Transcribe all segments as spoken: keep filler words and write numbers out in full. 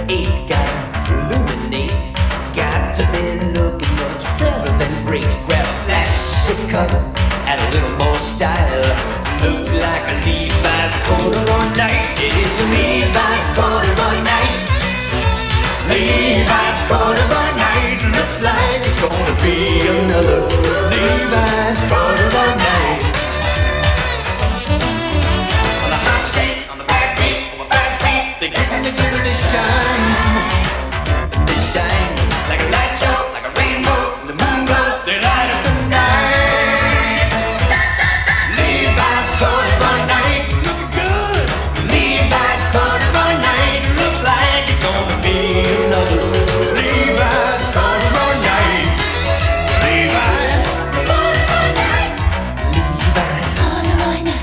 eight's gotta illuminate. Got to be looking much better than great. Grab a flash of color, add a little more style. Looks like a Levi's corduroy night. It is a Levi's corduroy night. Levi's corduroy night. Looks like it's gonna be another Levi's corduroy night. On a hot street, on the backbeat, on a fast beat, they glisten, they glitter, they shine. They shine like a light show, like a rainbow, the moon glow. They light up the night. Levi's corduroy night, looking good. Levi's corduroy night, looks like it's gonna be another Levi's corduroy night. Levi's corduroy night. Levi's corduroy night.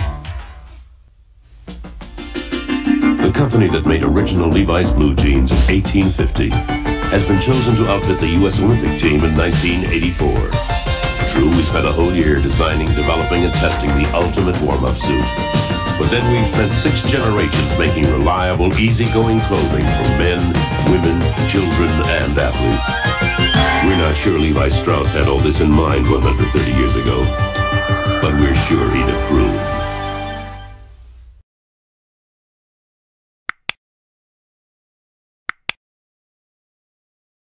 The company that made original Levi's blue jeans in eighteen fifty has been chosen to outfit the U S Olympic team in nineteen eighty-four. True, we spent a whole year designing, developing, and testing the ultimate warm-up suit. But then we've spent six generations making reliable, easygoing clothing for men, women, children, and athletes. We're not sure Levi Strauss had all this in mind one hundred thirty years ago.